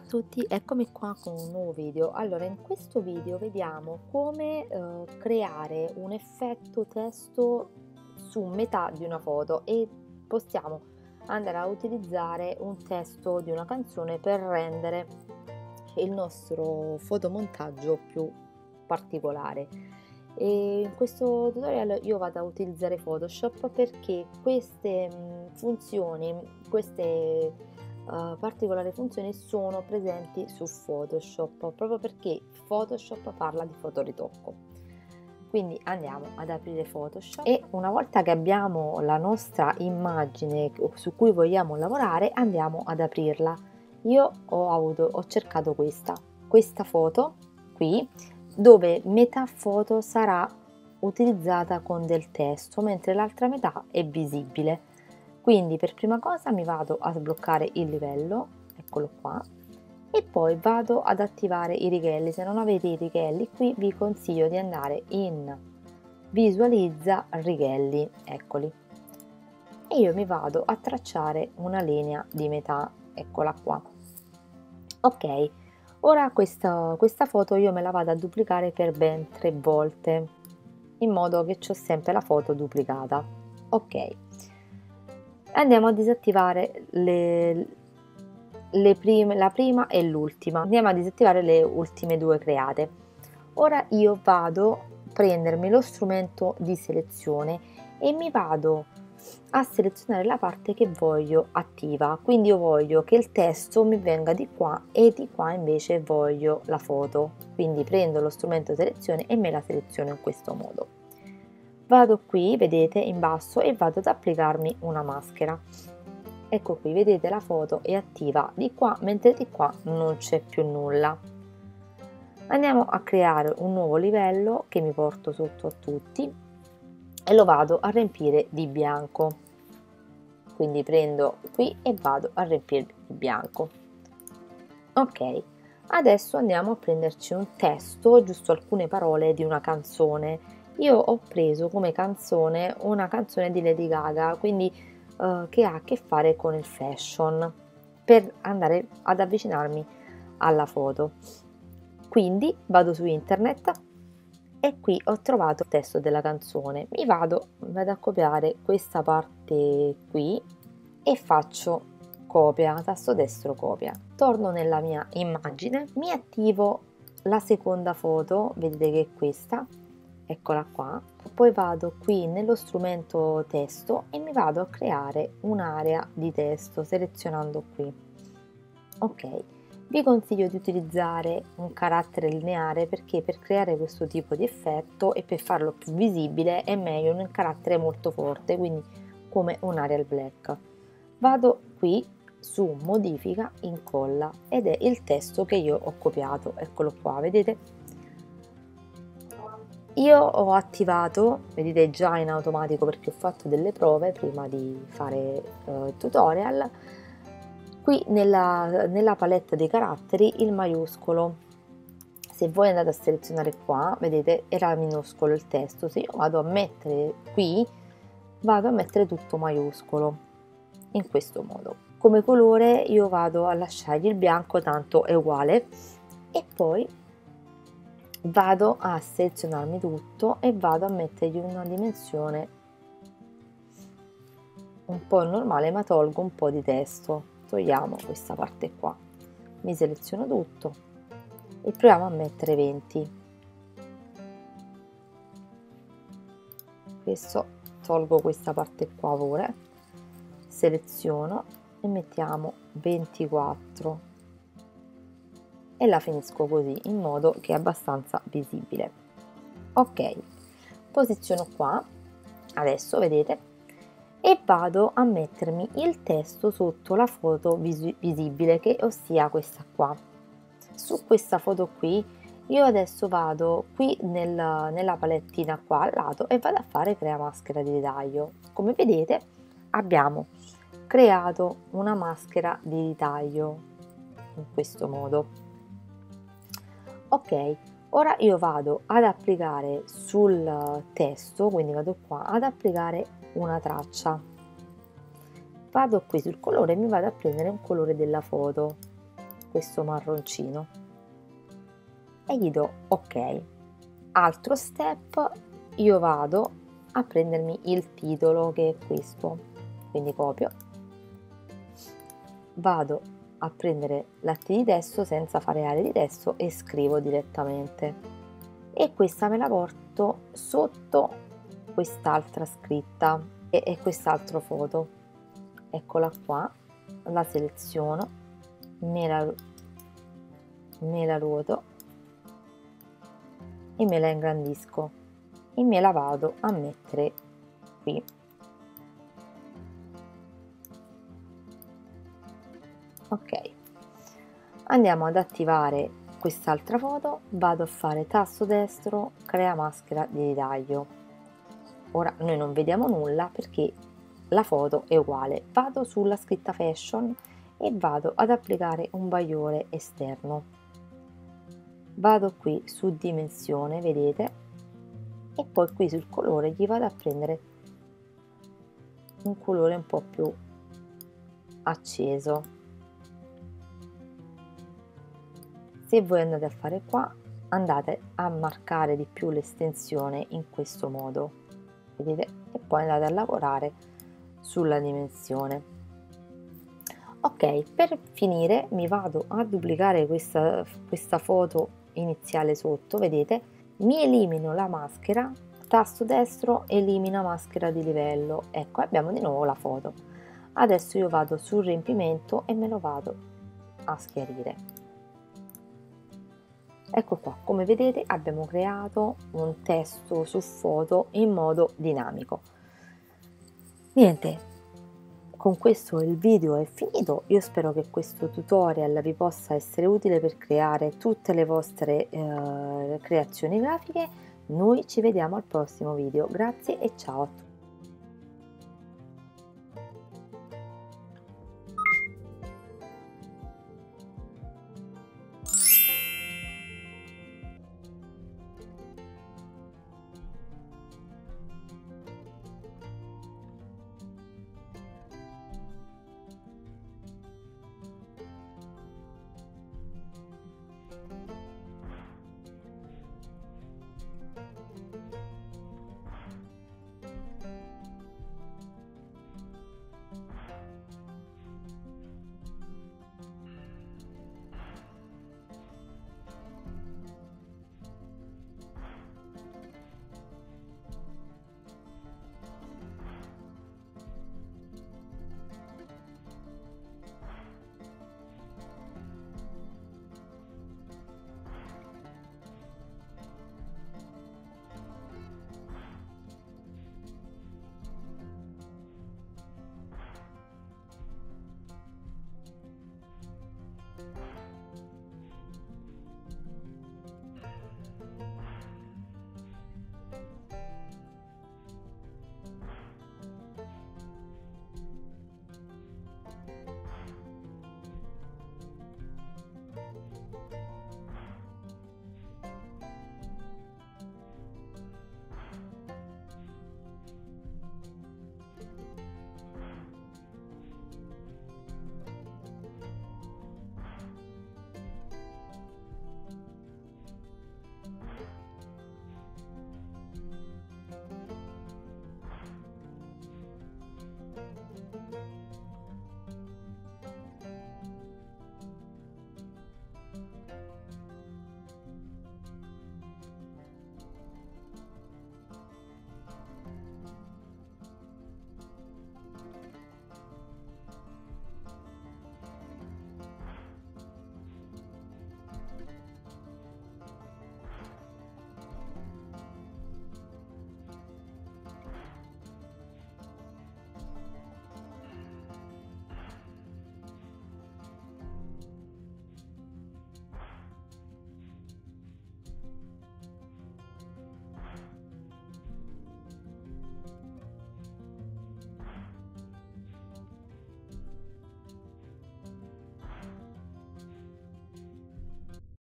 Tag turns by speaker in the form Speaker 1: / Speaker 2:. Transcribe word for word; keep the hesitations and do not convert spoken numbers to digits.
Speaker 1: Tutti, eccomi qua con un nuovo video. Allora, in questo video vediamo come eh, creare un effetto testo su metà di una foto e possiamo andare a utilizzare un testo di una canzone per rendere il nostro fotomontaggio più particolare. E in questo tutorial io vado a utilizzare Photoshop perché queste mh, funzioni, queste Uh, particolari funzioni sono presenti su Photoshop, proprio perché Photoshop parla di fotoritocco. Quindi andiamo ad aprire Photoshop e una volta che abbiamo la nostra immagine su cui vogliamo lavorare andiamo ad aprirla. Io ho avuto ho cercato questa questa foto qui, dove metà foto sarà utilizzata con del testo mentre l'altra metà è visibile. Quindi per prima cosa mi vado a sbloccare il livello, eccolo qua, e poi vado ad attivare i righelli. Se non avete i righelli qui vi consiglio di andare in visualizza righelli, eccoli, e io mi vado a tracciare una linea di metà, eccola qua. Ok, ora questa, questa foto io me la vado a duplicare per ben tre volte, in modo che ho sempre la foto duplicata. Ok. Andiamo a disattivare le, le prime, la prima e l'ultima, andiamo a disattivare le ultime due create. Ora io vado a prendermi lo strumento di selezione e mi vado a selezionare la parte che voglio attiva, quindi io voglio che il testo mi venga di qua e di qua invece voglio la foto, quindi prendo lo strumento selezione e me la seleziono in questo modo. Vado qui, vedete, in basso e vado ad applicarmi una maschera. Ecco qui, vedete, la foto è attiva di qua, mentre di qua non c'è più nulla. Andiamo a creare un nuovo livello che mi porto sotto a tutti e lo vado a riempire di bianco. Quindi prendo qui e vado a riempire di bianco. Ok, adesso andiamo a prenderci un testo, giusto alcune parole di una canzone. Io ho preso come canzone una canzone di Lady Gaga, quindi eh, che ha a che fare con il fashion, per andare ad avvicinarmi alla foto. Quindi vado su internet e qui ho trovato il testo della canzone. Mi vado, vado a copiare questa parte qui e faccio copia, tasto destro copia. Torno nella mia immagine, mi attivo la seconda foto, vedete che è questa, eccola qua, poi vado qui nello strumento testo e mi vado a creare un'area di testo selezionando qui. Ok, vi consiglio di utilizzare un carattere lineare perché per creare questo tipo di effetto e per farlo più visibile è meglio un carattere molto forte, quindi come un Arial Black. Vado qui su modifica, incolla ed è il testo che io ho copiato, eccolo qua, vedete? Io ho attivato, vedete già in automatico perché ho fatto delle prove prima di fare eh, il tutorial, qui nella, nella palette dei caratteri il maiuscolo. Se voi andate a selezionare qua, vedete era minuscolo il testo, se io vado a mettere qui, vado a mettere tutto maiuscolo, in questo modo. Come colore io vado a lasciargli il bianco, tanto è uguale, e poi vado a selezionarmi tutto e vado a mettergli una dimensione un po' normale, ma tolgo un po' di testo, togliamo questa parte qua, mi seleziono tutto e proviamo a mettere venti. Questo tolgo questa parte qua pure, seleziono e mettiamo ventiquattro e la finisco così in modo che è abbastanza visibile. Ok, posiziono qua adesso, vedete, e vado a mettermi il testo sotto la foto vis visibile, che ossia questa qua. Su questa foto qui io adesso vado qui nel, nella palettina qua al lato e vado a fare crea maschera di ritaglio. Come vedete abbiamo creato una maschera di ritaglio in questo modo. Ok, ora io vado ad applicare sul testo, quindi vado qua ad applicare una traccia, vado qui sul colore e mi vado a prendere un colore della foto, questo marroncino e gli do ok. Altro step, io vado a prendermi il titolo che è questo, quindi copio, vado a prendere la T di testo senza fare aree di testo e scrivo direttamente, e questa me la porto sotto quest'altra scritta e, e quest'altro foto. Eccola qua, la seleziono, me la, me la ruoto e me la ingrandisco e me la vado a mettere qui. Ok, andiamo ad attivare quest'altra foto, vado a fare tasto destro, crea maschera di ritaglio. Ora noi non vediamo nulla perché la foto è uguale. Vado sulla scritta fashion e vado ad applicare un bagliore esterno. Vado qui su dimensione, vedete, e poi qui sul colore gli vado a prendere un colore un po' più acceso. Se voi andate a fare qua, andate a marcare di più l'estensione in questo modo, vedete, e poi andate a lavorare sulla dimensione. Ok, per finire mi vado a duplicare questa, questa foto iniziale sotto, vedete, mi elimino la maschera, tasto destro, elimina maschera di livello, ecco, abbiamo di nuovo la foto. Adesso io vado sul riempimento e me lo vado a schiarire. Ecco qua, come vedete abbiamo creato un testo su foto in modo dinamico. Niente, con questo il video è finito. Io spero che questo tutorial vi possa essere utile per creare tutte le vostre eh, creazioni grafiche. Noi ci vediamo al prossimo video. Grazie e ciao a tutti.